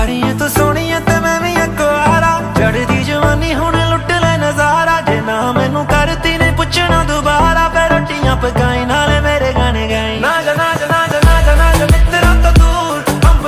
सारियां तो सोहणियां ते मैं भी अकवारा, चढ़दी जवानी हुण लुट ले नजारा, जे ना मैनू करती ने पुछना